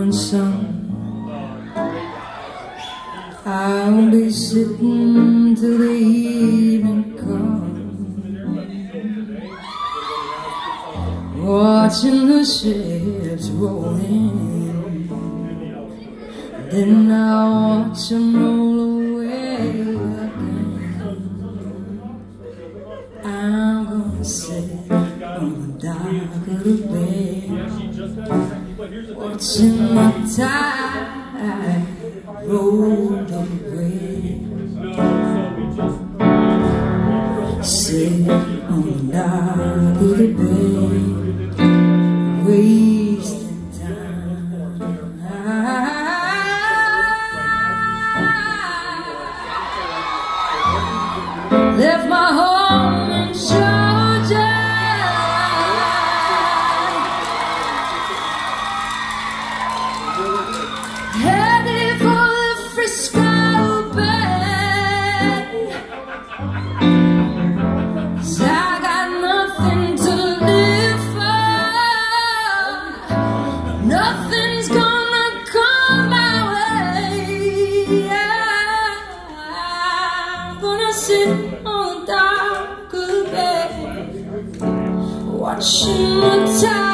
morning sun. I'll be sitting till the evening comes, watching the ships roll in. Then I'll watch them roll away again. I'm gonna sit on the dock of the bay, watching the tide roll away. Sit on the dock of the bay, wasting time. Left my home in Georgia, headed for the Frisco Bay. 'Cause I got nothing to live for, nothing's gonna come my way. I'm gonna sit on the dock of the bay, watching the tide